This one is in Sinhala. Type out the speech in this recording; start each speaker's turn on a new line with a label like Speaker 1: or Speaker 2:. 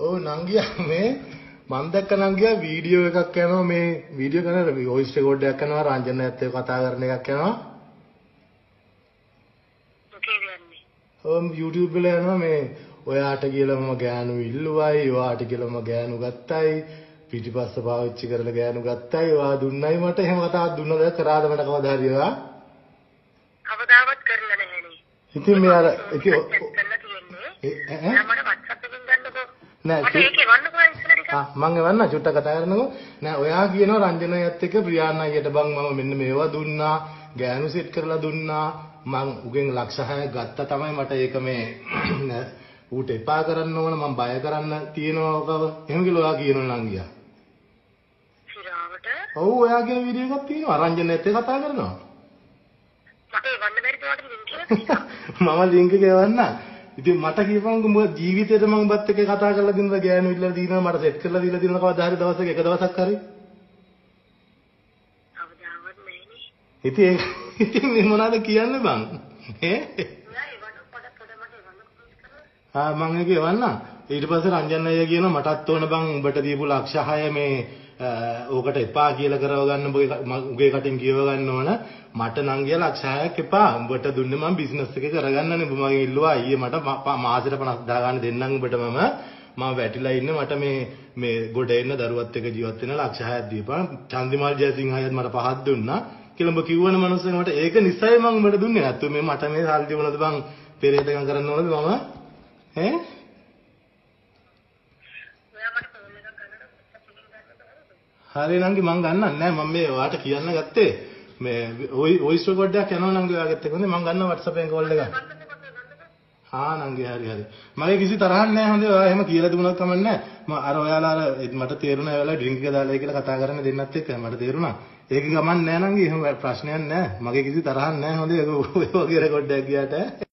Speaker 1: ඔව් නංගියා මේ මම දැක්ක නංගියා වීඩියෝ එකක් යනවා මේ වීඩියෝ කරන වොයිස් රෙකෝඩ් එකක් කරනවා රංජන ඇත්තේ කතා කරන එකක් යනවා. YouTube වල යනවා මේ ඔයාට කියලා මම ගෑනු ඉල්ලුවයි ඔයාට කියලා මම ගෑනු ගත්තයි පිටිපස්ස පාවිච්චි කරලා ගෑනු ගත්තයි ඔයා දුන්නයි මට එහෙම කතාවක් දුන්නද කරාද මට කවදා හරි ඔයා
Speaker 2: කවදාවත් කරලා නැහැ නේ.
Speaker 1: ඉතින් මේ අර ඒක
Speaker 2: කරලා තියෙන්නේ මම WhatsApp එකෙන් ගන්නකො
Speaker 1: නෑ
Speaker 2: මට ඒක වන්නකො ඉස්සරහට
Speaker 1: මම එවන්න චුට්ටක් කතා කරනකො නෑ ඔයා කියනවා රංජනයත් එක්ක ප්‍රියාන් අයියට බං මම මෙන්න මේවා දුන්නා ගෑනු සෙට් කරලා දුන්නා මං උගෙන් ලක්ෂ 6ක් ගත්තා තමයි මට ඒක මේ ඌට එපා කරන්න ඕන මම බය කරන්න තියෙනවා කව එහෙම කියලා ඔයා කියනවා නංගියා
Speaker 2: සිරාවට
Speaker 1: ඔව් ඔයා කියන වීඩියෝ එකක් තියෙනවා රංජනයත් එක්ක කතා කරනවා
Speaker 2: මට වන්න බැරි කොට ලින්ක් එක
Speaker 1: මම ලින්ක් එක එවන්න ඉතින් මට කියපන්කො මොකද ජීවිතේට මම බත් එක්ක කතා කරලා දිනලා ගෑනු ඉල්ලලා දිනවා මට සෙට් කරලා දීලා දිනවා කවදා හරි දවසක එක දවසක් හරි
Speaker 2: කවදාවත් නැහැනේ
Speaker 1: ඉතින් මේ මොනවද කියන්නේ බං මම ඒක එවන්න ඊට පස්සේ රංජන් අයියා කියනවා මටත් ඕන බං උඹට දීපු ලක්ෂ 6 මේ ඕකට එපා කියලා කරව ගන්න උගේ කටින් කියව ගන්න ඕන මට නංගියා ලක්ෂ 6ක් එපා උඹට දුන්නේ මම බිස්නස් එක කරගන්නනේ උඹ මගෙන් ඉල්ලුවා අයියේ මට මාසෙට 50000 ගන්න දෙන්නම් උඹට මම වැටිලා ඉන්නේ මට මේ ගොඩ එන්න දරුවත් එක්ක ජීවත් වෙන ලක්ෂ 6ක් දීපන් චන්දිමාල් ජයසිංහයත් මට 5ක් දුන්නා කියලා උඹ කිව්වනේ මනුස්සයා මට ඒක නිසයි මම උඹට දුන්නේ නැත්නම් මේ මට මේ සල්ලි මොනද බං පෙරේතකම් කරන්න ඕනද මම ඈ හරි නංගි මං ගන්නන්නේ නැහැ මම මේ ඔයාට කියන්න ගත්තේ මේ වොයිස් රෙකෝඩ් එකක් යනවා නංගි ඔයාගෙත් එක්ක මං ගන්නවා WhatsApp එකෙන් කෝල් එක නංගි හරි මගේ කිසි තරහක් නැහැ හොඳේ ඔයා එහෙම කියලා දුන්නත් කමක් නැහැ මම අර ඔයාලා අර මට තේරුණා ඔයාලා ඩ්‍රින්ක් එක දාලා කියලා කතා කරන්න දෙන්නත් එක්ක මට තේරුණා ඒක ගමන් නැහැ නංගි එහෙම ප්‍රශ්නයක් නැහැ මගේ කිසි තරහක් නැහැ හොඳේ ඔය වගේ රෙකෝඩ් එකක් ගියාට